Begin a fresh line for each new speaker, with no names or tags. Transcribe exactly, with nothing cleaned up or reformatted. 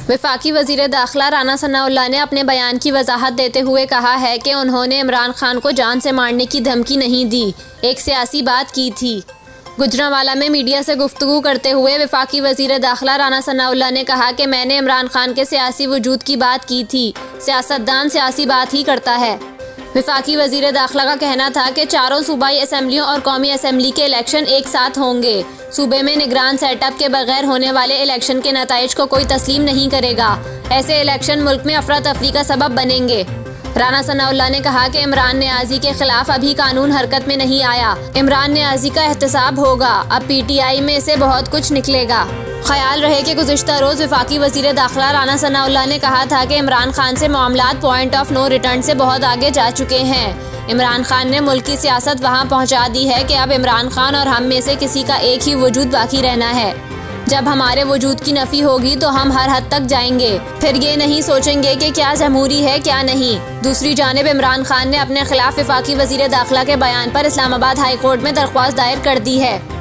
वफाकी वज़ीर दाखिला राना सनाउल्लाह ने अपने बयान की वजाहत देते हुए कहा है कि उन्होंने इमरान खान को जान से मारने की धमकी नहीं दी, एक सियासी बात की थी। गुजरांवाला में मीडिया से गुफ्तगू करते हुए वफाकी वज़ीर दाखिला राना सनाउल्लाह ने कहा कि मैंने इमरान खान के सियासी वजूद की बात की थी, सियासतदान सियासी बात ही करता है। वफाकी वज़ीर दाखिला का कहना था कि चारों सूबाई असम्बलियों और कौमी असम्बली के इलेक्शन एक साथ होंगे। सूबे में निगरान सेटअप के बगैर होने वाले इलेक्शन के नताइज को कोई तस्लीम नहीं करेगा। ऐसे इलेक्शन मुल्क में अफरा तफरी का सबब बनेंगे। राना सनाउल्लाह ने कहा कि इमरान नियाज़ी के खिलाफ अभी कानून हरकत में नहीं आया, इमरान नियाज़ी का एहतसाब होगा, अब पी टी आई में से बहुत कुछ निकलेगा। ख्याल रहे कि गुज़िश्ता रोज़ वफाकी वज़ीर दाखिला राना सनाउल्लाह ने कहा था कि इमरान खान से मामलात पॉइंट ऑफ नो रिटर्न से बहुत आगे जा चुके हैं। इमरान खान ने मुल्क की सियासत वहाँ पहुँचा दी है कि अब इमरान खान और हम में से किसी का एक ही वजूद बाकी रहना है। जब हमारे वजूद की नफ़ी होगी तो हम हर हद तक जाएंगे, फिर ये नहीं सोचेंगे कि क्या जमहूरी है क्या नहीं। दूसरी जानिब इमरान खान ने अपने खिलाफ वफाकी वज़ीर दाखिला के बयान पर इस्लामाबाद हाई कोर्ट में दरख्वास्त दायर कर दी है।